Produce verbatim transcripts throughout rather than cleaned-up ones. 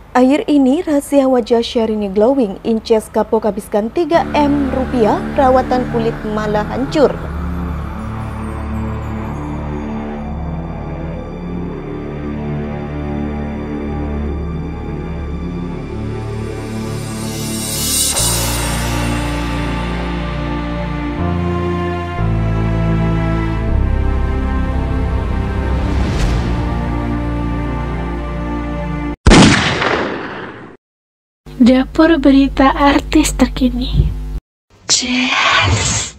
Akhir ini rahasia wajah Syahrini glowing, Inces kapok habiskan tiga M rupiah, perawatan kulit malah hancur. Dapur berita artis terkini. Chester.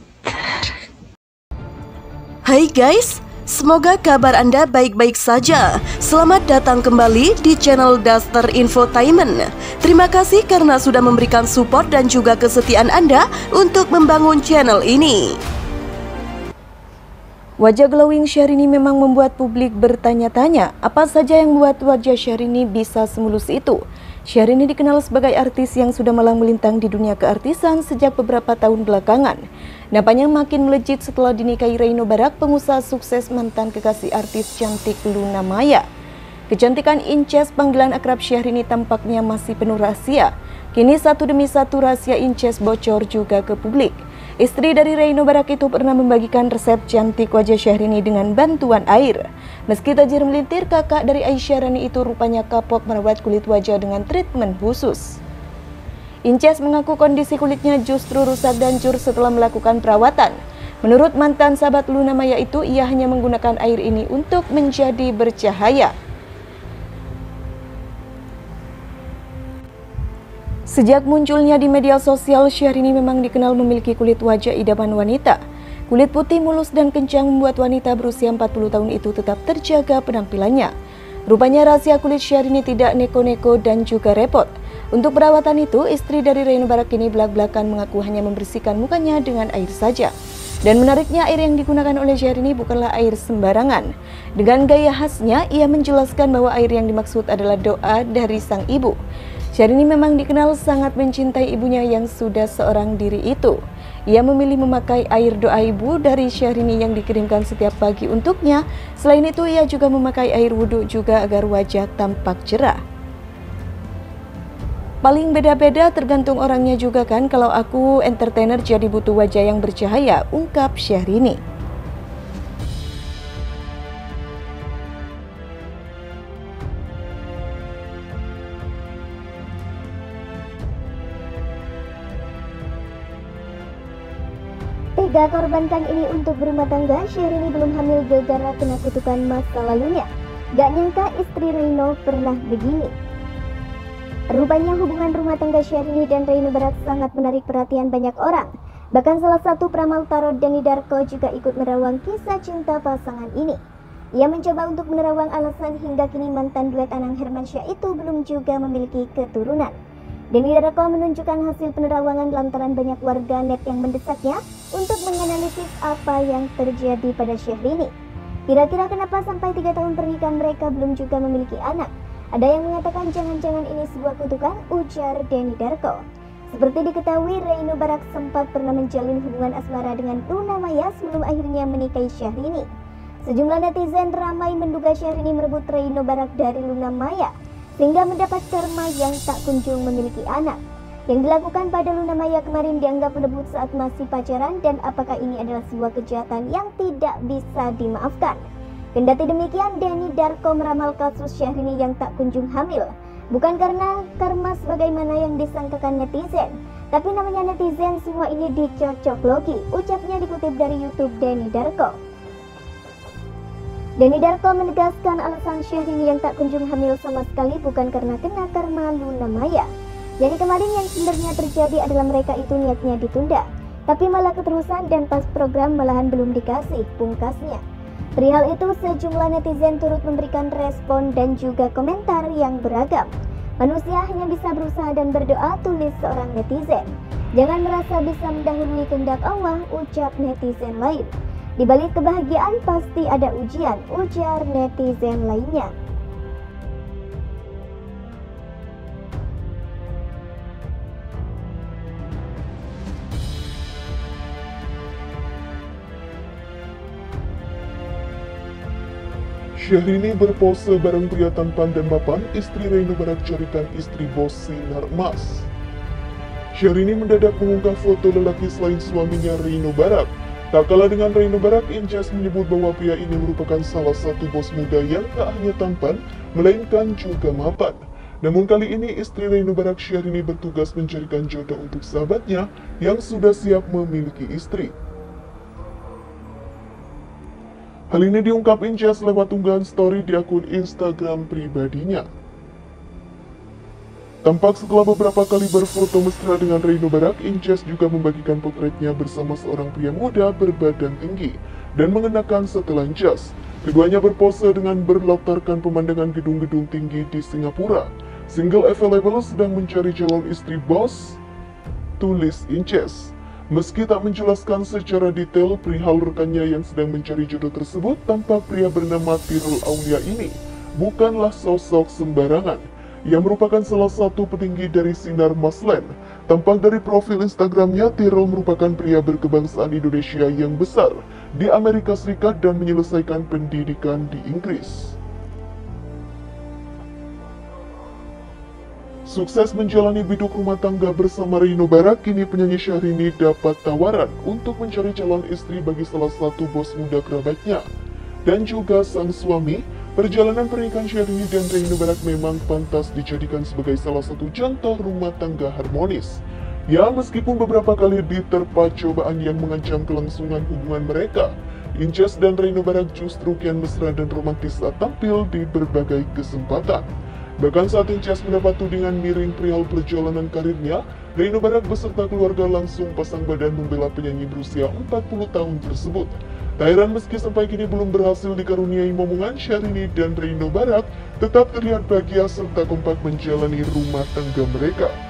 Hai guys, semoga kabar Anda baik-baik saja. Selamat datang kembali di channel Duster Infotainment. Terima kasih karena sudah memberikan support dan juga kesetiaan Anda untuk membangun channel ini. Wajah glowing Syahrini memang membuat publik bertanya-tanya, apa saja yang membuat wajah Syahrini bisa semulus itu. Syahrini dikenal sebagai artis yang sudah malang melintang di dunia keartisan sejak beberapa tahun belakangan. Nampaknya makin melejit setelah dinikahi Reino Barak, pengusaha sukses mantan kekasih artis cantik Luna Maya. Kecantikan Inces, panggilan akrab Syahrini, tampaknya masih penuh rahasia. Kini satu demi satu rahasia Inces bocor juga ke publik. Istri dari Reino Barak itu pernah membagikan resep cantik wajah Syahrini dengan bantuan air. Meski tajir melintir, kakak dari Aisyah Rani itu rupanya kapok merawat kulit wajah dengan treatment khusus. Inces mengaku kondisi kulitnya justru rusak dan hancur setelah melakukan perawatan. Menurut mantan sahabat Luna Maya itu, ia hanya menggunakan air ini untuk menjadi bercahaya. Sejak munculnya di media sosial, Syahrini memang dikenal memiliki kulit wajah idaman wanita. Kulit putih mulus dan kencang membuat wanita berusia empat puluh tahun itu tetap terjaga penampilannya. Rupanya rahasia kulit Syahrini tidak neko-neko dan juga repot. Untuk perawatan itu, istri dari Reino Barak ini belak-belakan mengaku hanya membersihkan mukanya dengan air saja. Dan menariknya, air yang digunakan oleh Syahrini bukanlah air sembarangan. Dengan gaya khasnya, ia menjelaskan bahwa air yang dimaksud adalah doa dari sang ibu. Syahrini memang dikenal sangat mencintai ibunya yang sudah seorang diri itu. Ia memilih memakai air doa ibu dari Syahrini yang dikirimkan setiap pagi untuknya. Selain itu, ia juga memakai air wudhu juga agar wajah tampak cerah. Paling beda-beda tergantung orangnya juga kan, kalau aku entertainer jadi butuh wajah yang bercahaya, ungkap Syahrini. Tega korbankan ini untuk berumah tangga, Syahrini belum hamil gara-gara kena kutukan masa lalunya. Gak nyangka istri Reino pernah begini. Rupanya hubungan rumah tangga Syahrini dan Reino Barak sangat menarik perhatian banyak orang. Bahkan salah satu peramal tarot Denny Darko juga ikut menerawang kisah cinta pasangan ini. Ia mencoba untuk menerawang alasan hingga kini mantan duet Anang Hermansyah itu belum juga memiliki keturunan. Denny Darko menunjukkan hasil penerawangan lantaran banyak warga net yang mendesaknya untuk menganalisis apa yang terjadi pada Syahrini. Kira-kira kenapa sampai tiga tahun pernikahan mereka belum juga memiliki anak? Ada yang mengatakan jangan-jangan ini sebuah kutukan, ujar Denny Darko. Seperti diketahui, Reino Barak sempat pernah menjalin hubungan asmara dengan Luna Maya sebelum akhirnya menikahi Syahrini. Sejumlah netizen ramai menduga Syahrini merebut Reino Barak dari Luna Maya, sehingga mendapat karma yang tak kunjung memiliki anak. Yang dilakukan pada Luna Maya kemarin dianggap merebut saat masih pacaran, dan apakah ini adalah sebuah kejahatan yang tidak bisa dimaafkan? Kendati demikian, Denny Darko meramal kasus Syahrini yang tak kunjung hamil, bukan karena karma sebagaimana yang disangkakan netizen, tapi namanya netizen semua ini dicocok logi, ucapnya dikutip dari YouTube Denny Darko. Denny Darko menegaskan alasan Syahrini yang tak kunjung hamil sama sekali bukan karena kena karma Luna Maya. Jadi kemarin yang sebenarnya terjadi adalah mereka itu niatnya ditunda, tapi malah keterusan dan pas program malahan belum dikasih, pungkasnya. Perihal itu sejumlah netizen turut memberikan respon dan juga komentar yang beragam. Manusia hanya bisa berusaha dan berdoa, tulis seorang netizen. Jangan merasa bisa mendahului kehendak Allah, ucap netizen lain. Di balik kebahagiaan pasti ada ujian, ujar netizen lainnya. Syahrini berpose bareng pria tampan dan mapan, istri Reino Barak carikan istri bos sinar emas. Syahrini mendadak mengunggah foto lelaki selain suaminya Reino Barak. Tak kalah dengan Reino Barak, Inces menyebut bahwa pria ini merupakan salah satu bos muda yang tak hanya tampan, melainkan juga mapan. Namun kali ini istri Reino Barak, Syahrini, bertugas mencarikan jodoh untuk sahabatnya yang sudah siap memiliki istri. Hal ini diungkap Inces lewat unggahan story di akun Instagram pribadinya. Tampak setelah beberapa kali berfoto mesra dengan Reino Barak, Inces juga membagikan potretnya bersama seorang pria muda berbadan tinggi dan mengenakan setelan jas. Keduanya berpose dengan berlatarkan pemandangan gedung-gedung tinggi di Singapura. Single available sedang mencari calon istri bos, tulis Inces. Meski tak menjelaskan secara detail perihal rekannya yang sedang mencari jodoh tersebut, tampak pria bernama Tirul Aulia ini bukanlah sosok sembarangan. Ia merupakan salah satu petinggi dari Sinar Masland. Tampak dari profil Instagramnya, Tirul merupakan pria berkebangsaan Indonesia yang besar di Amerika Serikat dan menyelesaikan pendidikan di Inggris. Sukses menjalani biduk rumah tangga bersama Reino Barak, kini penyanyi Syahrini dapat tawaran untuk mencari calon istri bagi salah satu bos muda kerabatnya. Dan juga sang suami, perjalanan pernikahan Syahrini dan Reino Barak memang pantas dijadikan sebagai salah satu contoh rumah tangga harmonis. Ya, meskipun beberapa kali diterpa cobaan yang mengancam kelangsungan hubungan mereka, Inces dan Reino Barak justru kian mesra dan romantis saat tampil di berbagai kesempatan. Bahkan saat Inces mendapat tudingan miring perihal perjalanan karirnya, Reino Barak beserta keluarga langsung pasang badan membela penyanyi berusia empat puluh tahun tersebut. Tak heran meski sampai kini belum berhasil dikaruniai momongan, Syahrini dan Reino Barak tetap terlihat bahagia serta kompak menjalani rumah tangga mereka.